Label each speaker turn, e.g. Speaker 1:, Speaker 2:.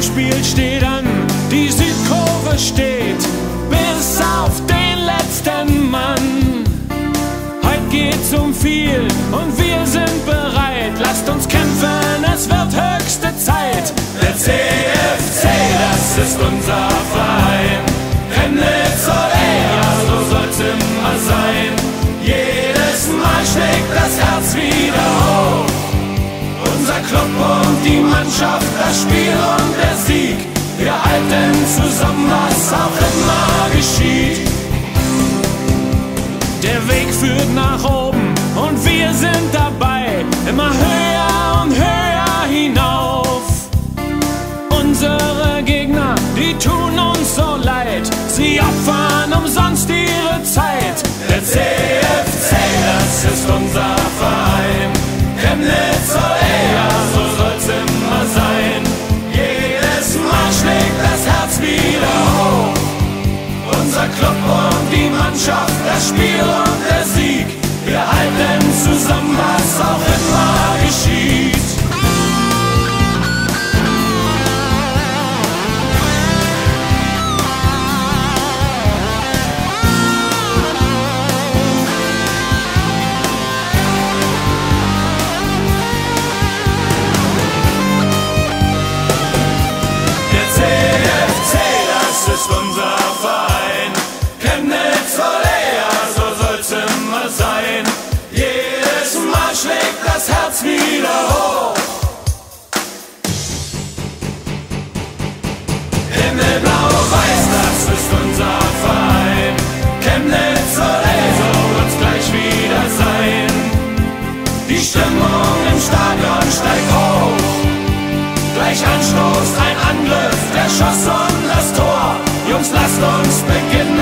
Speaker 1: Heimspiel steht an, die Südkurve steht bis auf den letzten Mann. Heute geht's um viel und wir sind bereit. Lasst uns kämpfen, es wird höchste Zeit. Der CFC, das ist unser Verein. Chemnitz, ole, ja, so soll's immer sein. Jedes Mal schlägt das Herz wieder hoch. Unser Club und die Mannschaft, das Spiel und der Sieg. Wir halten zusammen, was auch immer geschieht. Der Weg führt nach oben und wir sind dabei. Immer höher und höher hinauf. Unsere Gegner, die tun uns so leid. Sie opfern umsonst ihre Zeit. Der CFC, das ist unser Verein. Chemnitz, ole, ja, so soll's immer sein. Jedes Mal schlägt das Herz wieder hoch. Unser Club und die Mannschaft, das Spiel und der Sieg. Wir halten zusammen, was auch immer geschieht. Unser Verein, Chemnitz, ole, ja, so soll's immer sein. Jedes Mal schlägt das Herz wieder hoch. Himmelblau-Weiß, das ist unser Verein. Chemnitz, ole, so wird's gleich wieder sein. Die Stimmung im Stadion steigt hoch. Gleich Anstoß, ein Angriff, der Schuss und das Tor. Jungs, lasst uns beginnen.